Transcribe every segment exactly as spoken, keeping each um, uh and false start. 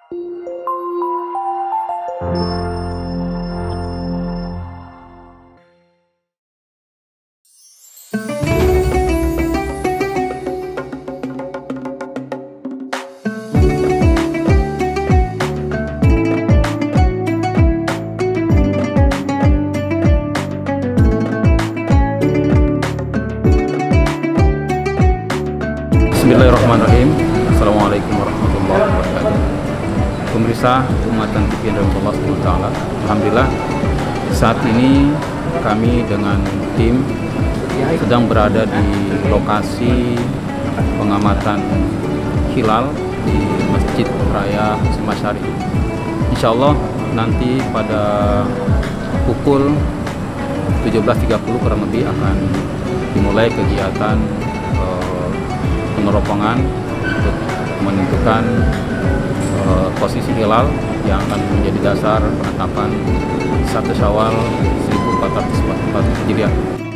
Bismillahirrahmanirrahim. Assalamualaikum warahmatullahi wabarakatuh. Pemirsa Umatan T V yang dirahmati Allah subhanahu wa taala. Alhamdulillah saat ini kami dengan tim sedang berada di lokasi pengamatan hilal di Masjid Raya Semasari. Insya Allah nanti pada pukul tujuh belas tiga puluh kurang lebih akan dimulai kegiatan peneropongan untuk menentukan uh, posisi hilal yang akan menjadi dasar penetapan satu Syawal seribu empat ratus empat puluh empat Hijriah.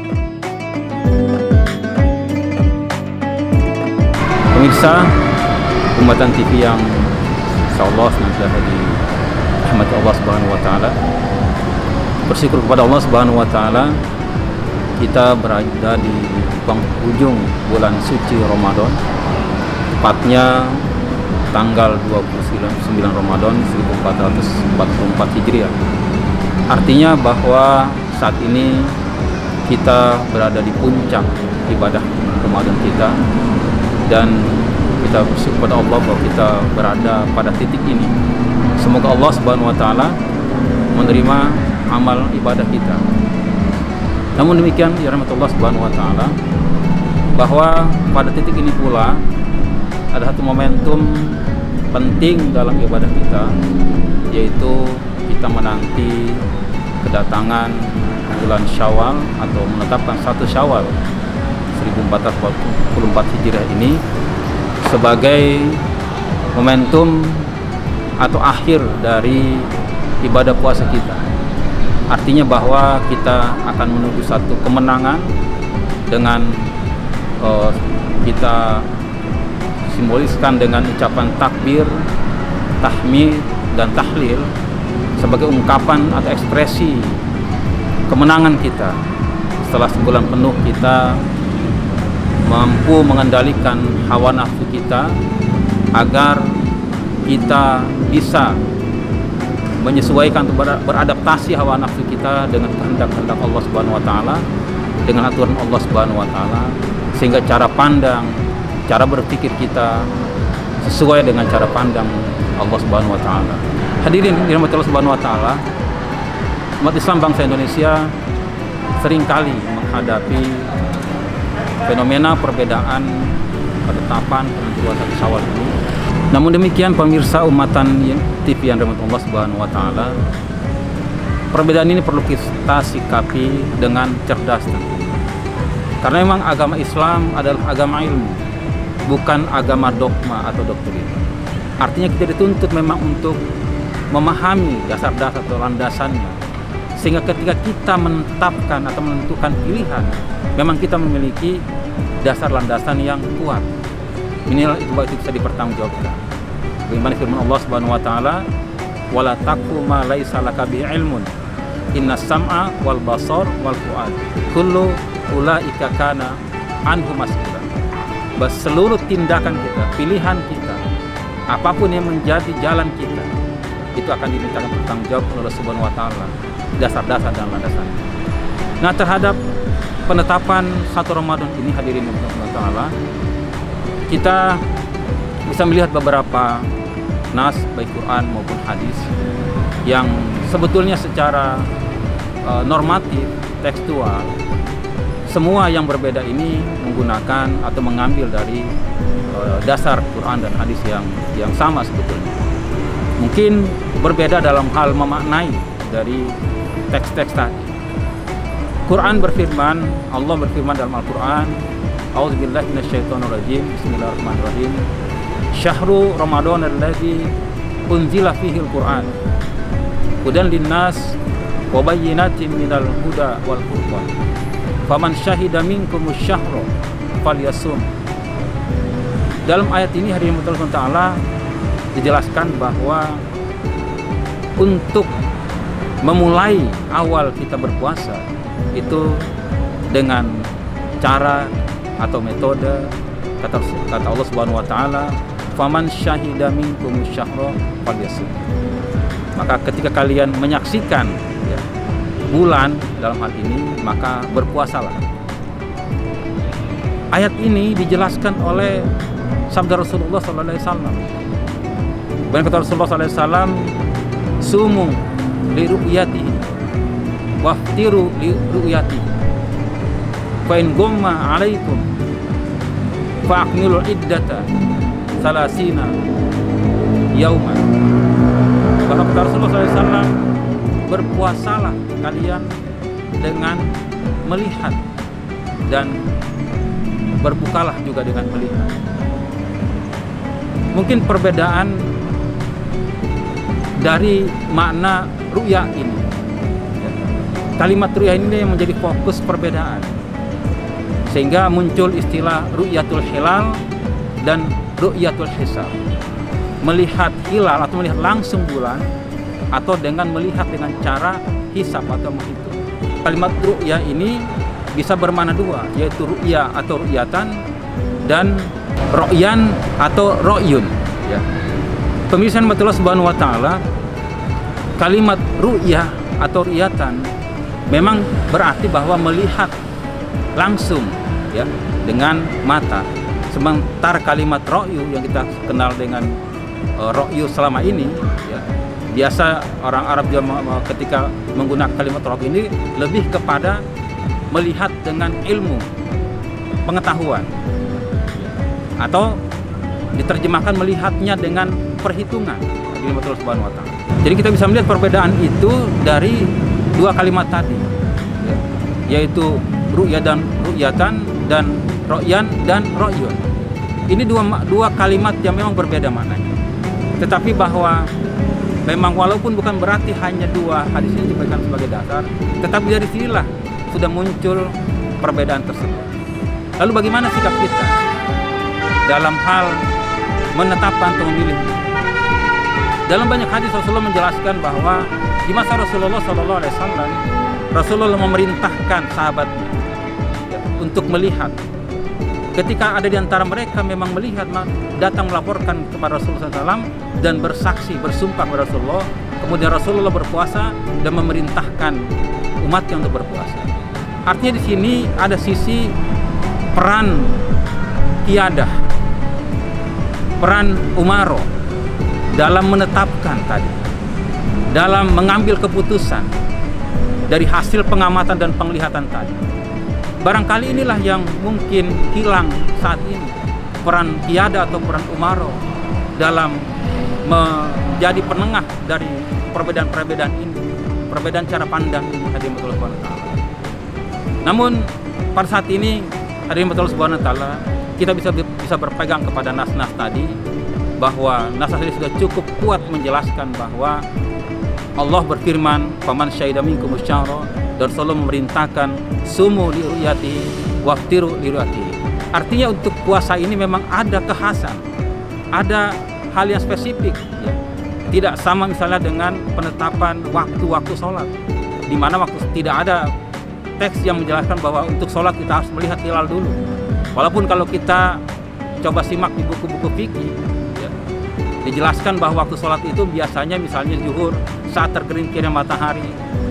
Pemirsa Umatan T V yang insyaallah senantiasa dirahmati Allah Subhanahu wa taala. Bersyukur kepada Allah Subhanahu wa taala kita berada di penghujung bulan suci Ramadan, tepatnya tanggal dua puluh sembilan Ramadan seribu empat ratus empat puluh empat Hijriah. Artinya bahwa saat ini kita berada di puncak ibadah Ramadan kita, dan kita bersyukur kepada Allah bahwa kita berada pada titik ini. Semoga Allah Subhanahu wa taala menerima amal ibadah kita. Namun demikian, ya rahmatullah subhanahu wa ta'ala, bahwa pada titik ini pula ada satu momentum penting dalam ibadah kita, yaitu kita menanti kedatangan bulan Syawal atau menetapkan satu Syawal seribu empat ratus empat puluh empat Hijriah ini sebagai momentum atau akhir dari ibadah puasa kita. Artinya bahwa kita akan menuju satu kemenangan dengan uh, kita simboliskan dengan ucapan takbir, tahmid, dan tahlil sebagai ungkapan atau ekspresi kemenangan kita setelah sebulan penuh kita mampu mengendalikan hawa nafsu kita agar kita bisa menyesuaikan, beradaptasi hawa nafsu kita dengan kehendak-kehendak Allah Subhanahu wa taala, dengan aturan Allah Subhanahu wa taala, sehingga cara pandang, cara berpikir kita sesuai dengan cara pandang Allah Subhanahu wa taala. Hadirin dirahmati Allah Subhanahu wa taala, umat Islam bangsa Indonesia seringkali menghadapi fenomena perbedaan penetapan penentuan satu Syawal ini. Namun demikian, pemirsa Umatan T V yang dirahmati Allah Subhanahu wa taala, perbedaan ini perlu kita sikapi dengan cerdas tentunya. Karena memang agama Islam adalah agama ilmu, bukan agama dogma atau doktrin. Artinya kita dituntut memang untuk memahami dasar-dasar atau landasannya, sehingga ketika kita menetapkan atau menentukan pilihan, memang kita memiliki dasar landasan yang kuat. Inilah itu itu bisa dipertanggungjawabkan. Bagaimana firman Allah Subhanahu wa taala, "Wala taqfu ma laisa laka bi ilmun. Innas sam'a wal basar wal fuad. Kullu ulaika kana anhu mas'ula." Bahwa seluruh tindakan kita, pilihan kita, apapun yang menjadi jalan kita, itu akan dimintakan pertanggungjawab oleh Allah Subhanahu wa taala, dasar-dasar dan landasan. Nah, terhadap penetapan satu Ramadan ini, hadirin Allah taala, kita bisa melihat beberapa nas baik Quran maupun hadis yang sebetulnya secara uh, normatif, tekstual, semua yang berbeda ini menggunakan atau mengambil dari uh, dasar Quran dan hadis yang yang sama sebetulnya. Mungkin berbeda dalam hal memaknai dari teks-teks tadi. Quran berfirman, Allah berfirman dalam Al-Quran, A'udzubillahi minasyaitonirrajim, Bismillahirrahmanirrahim. Syahrul Ramadan alladzi unzila fihi al-Qur'an hudan linnas wa bayyinatin minal huda wal furqan. Faman syahida minkumus syahra falyasum. Dalam ayat ini hadirin Allah taala, dijelaskan bahwa untuk memulai awal kita berpuasa itu dengan cara atau metode kata kata Allah Subhanahu wa taala, faman syahida minkum syahra falyasum. Maka ketika kalian menyaksikan ya, bulan dalam hal ini, maka berpuasalah. Ayat ini dijelaskan oleh sabda Rasulullah sallallahu alaihi wasallam. Benar kata Rasulullah sallallahu alaihi wasallam, sumu li ru'yatihi waftiru li ru'yatihi fa in gumma alaikum fa akmilul iddata salasina yauman. Bahwa kata Rasulullah sallallahu alaihi wasallam, berpuasalah kalian dengan melihat dan berbukalah juga dengan melihat. Mungkin perbedaan dari makna ru'ya ini, kalimat ru'ya ini yang menjadi fokus perbedaan, sehingga muncul istilah ru'yatul hilal dan ru'yatul hisab. Melihat hilal atau melihat langsung bulan, atau dengan melihat dengan cara hisab atau menghitung. Kalimat ru'ya ini bisa bermakna dua, yaitu ru'ya atau ru'yatan dan ro'yan atau ro'yun ya. Pemirsa Allah Subhanahu wa taala, kalimat ru'ya atau ru'yatan memang berarti bahwa melihat langsung ya dengan mata. Sementara kalimat ro'yu yang kita kenal dengan uh, ro'yu selama ini ya, biasa orang Arab ketika menggunakan kalimat ro'yu ini lebih kepada melihat dengan ilmu, pengetahuan, atau diterjemahkan melihatnya dengan perhitungan. Jadi kita bisa melihat perbedaan itu dari dua kalimat tadi, yaitu ru'ya dan ru'yatan dan ro'yan dan ro'yun. Ini dua dua kalimat yang memang berbeda maknanya. Tetapi bahwa memang walaupun bukan berarti hanya dua hadis ini diberikan sebagai dasar, tetapi dari sinilah sudah muncul perbedaan tersebut. Lalu bagaimana sikap kita dalam hal menetapkan atau memilih? Dalam banyak hadis Rasulullah menjelaskan bahwa di masa Rasulullah shallallahu alaihi wasallam, Rasulullah memerintahkan sahabatnya ya, untuk melihat. Ketika ada di antara mereka memang melihat, datang melaporkan kepada Rasulullah shallallahu alaihi wasallam dan bersaksi, bersumpah kepada Rasulullah. Kemudian Rasulullah berpuasa dan memerintahkan umatnya untuk berpuasa. Artinya di sini ada sisi peran qiyadah, peran umaro dalam menetapkan tadi, dalam mengambil keputusan dari hasil pengamatan dan penglihatan tadi. Barangkali inilah yang mungkin hilang saat ini, peran qiyadah atau peran umaro dalam menjadi penengah dari perbedaan-perbedaan ini, perbedaan cara pandang ini. Hadirin Allah Subhanahu wa taala. Namun pada saat ini hadirin Allah Subhanahu wa taala, kita bisa bisa berpegang kepada nas-nas tadi, bahwa nas ini sudah cukup kuat menjelaskan bahwa Allah berfirman, faman syahida minkum syahra, dan Rasulullah memerintahkan sumu li ru'yati waftiru li ru'yati. Artinya untuk puasa ini memang ada kekhasan, ada hal yang spesifik ya. Tidak sama misalnya dengan penetapan waktu-waktu sholat, di mana waktu tidak ada teks yang menjelaskan bahwa untuk sholat kita harus melihat hilal dulu. Walaupun kalau kita coba simak di buku-buku fikih ya, dijelaskan bahwa waktu sholat itu biasanya misalnya zuhur saat tergelincirnya matahari,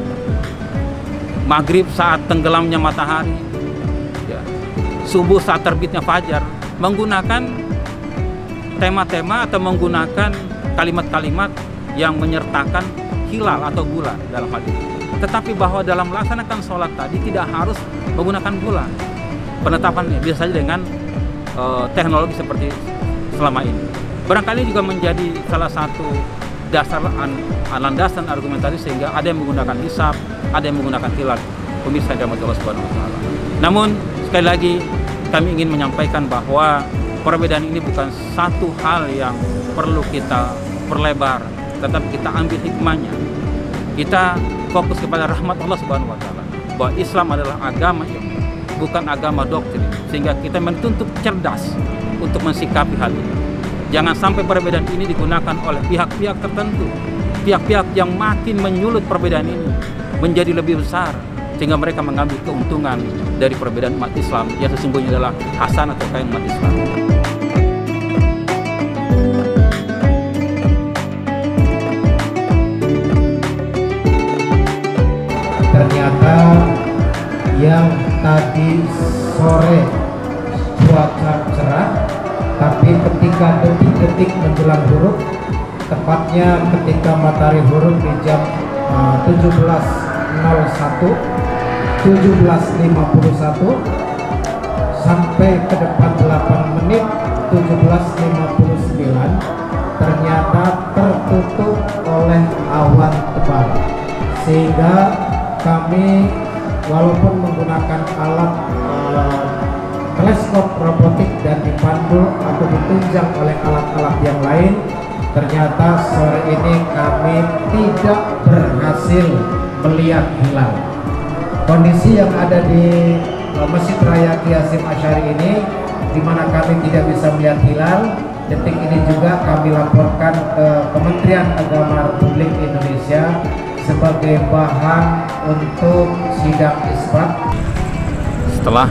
maghrib saat tenggelamnya matahari ya, subuh saat terbitnya fajar, menggunakan tema-tema atau menggunakan kalimat-kalimat yang menyertakan hilal atau bulan dalam hal ini. Tetapi bahwa dalam melaksanakan sholat tadi tidak harus menggunakan bulan. Penetapannya biasanya dengan uh, teknologi seperti selama ini. Barangkali juga menjadi salah satu dasar landasan argumentasi, sehingga ada yang menggunakan hisab, ada yang menggunakan hilal. Pemirsa yang dirahmati Allah Subhanahu wa taala. Namun sekali lagi kami ingin menyampaikan bahwa perbedaan ini bukan satu hal yang perlu kita perlebar, tetapi kita ambil hikmahnya. Kita fokus kepada rahmat Allah Subhanahu wa taala, bahwa Islam adalah agama yang bukan agama doktrin, sehingga kita menuntut cerdas untuk mensikapi hal ini. Jangan sampai perbedaan ini digunakan oleh pihak-pihak tertentu, pihak-pihak yang makin menyulut perbedaan ini menjadi lebih besar, sehingga mereka mengambil keuntungan dari perbedaan umat Islam yang sesungguhnya adalah hasanah atau kekayaan umat Islam. Ternyata yang tadi sore cuaca cerah, tapi ketika detik-detik menjelang huruf, tepatnya ketika matahari huruf di jam uh, tujuh belas nol satu, tujuh belas lima puluh satu sampai ke depan delapan menit tujuh belas lima puluh sembilan, ternyata tertutup oleh awan tebal, sehingga kami walaupun menggunakan alat uh, teleskop robotik dan dipandu atau ditunjang oleh alat-alat yang lain, ternyata sore ini kami tidak berhasil melihat hilal. Kondisi yang ada di uh, Masjid Raya Kiai Hasyim Asy'ari ini, di mana kami tidak bisa melihat hilal, detik ini juga kami laporkan ke Kementerian Agama Republik Indonesia sebagai bahan untuk sidang isbat. Setelah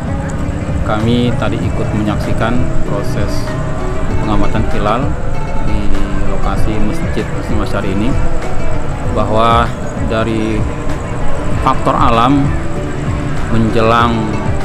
kami tadi ikut menyaksikan proses pengamatan hilal di lokasi Masjid Hasyim Asy'ari ini, bahwa dari faktor alam menjelang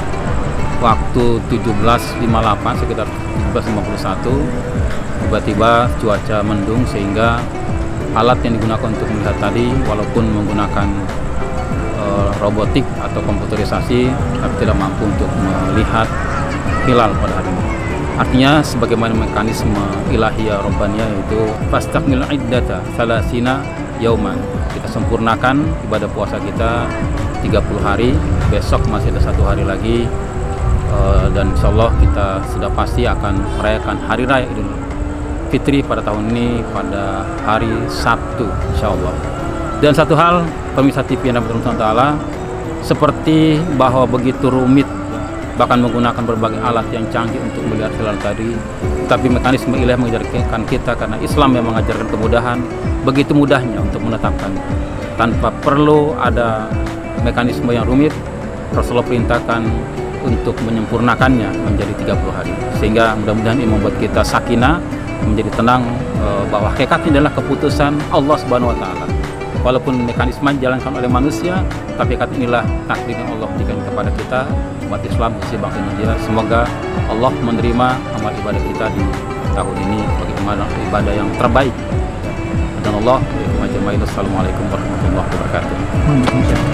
waktu tujuh belas lima puluh delapan, sekitar tujuh belas lima puluh satu, tiba-tiba cuaca mendung sehingga alat yang digunakan untuk melihat tadi walaupun menggunakan e, robotik atau komputerisasi, tapi tidak mampu untuk melihat hilal pada hari ini. Artinya sebagaimana mekanisme ilahiyah robbaniyah, yaitu fastakmil iddata salasina yauman, kita sempurnakan ibadah puasa kita tiga puluh hari, besok masih ada satu hari lagi, e, dan insyaallah kita sudah pasti akan merayakan hari raya Idul Fitri pada tahun ini pada hari Sabtu insyaallah. Dan satu hal, pemirsa T V yang dirahmati Allah, seperti bahwa begitu rumit bahkan menggunakan berbagai alat yang canggih untuk melihat hilal tadi, tapi mekanisme ilahi mengajarkan kita, karena Islam yang mengajarkan kemudahan, begitu mudahnya untuk menetapkan tanpa perlu ada mekanisme yang rumit. Rasulullah perintahkan untuk menyempurnakannya menjadi tiga puluh hari, sehingga mudah-mudahan ini membuat kita sakinah, menjadi tenang e, bahwa hakikatnya adalah keputusan Allah Subhanahu wa taala. Walaupun mekanisme dijalankan oleh manusia, tapi hakikat inilah takdir yang Allah berikan kepada kita umat Islam khususnya bangsa Indonesia. Semoga Allah menerima amal ibadah kita di tahun ini bagi ibadah yang terbaik. Dan Allah, Assalamualaikum warahmatullahi wabarakatuh.